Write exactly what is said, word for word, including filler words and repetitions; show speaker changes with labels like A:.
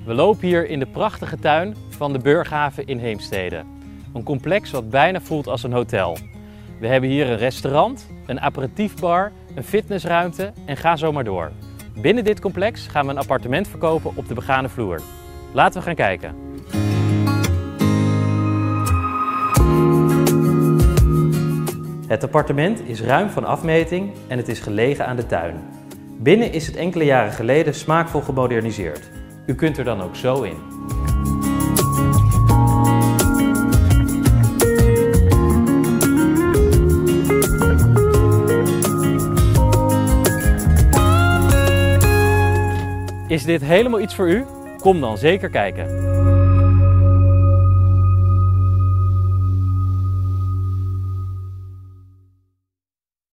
A: We lopen hier in de prachtige tuin van de Burghaven in Heemstede. Een complex wat bijna voelt als een hotel. We hebben hier een restaurant, een aperitiefbar, een fitnessruimte en ga zo maar door. Binnen dit complex gaan we een appartement verkopen op de begane vloer. Laten we gaan kijken. Het appartement is ruim van afmeting en het is gelegen aan de tuin. Binnen is het enkele jaren geleden smaakvol gemoderniseerd. U kunt er dan ook zo in. Is dit helemaal iets voor u? Kom dan zeker kijken.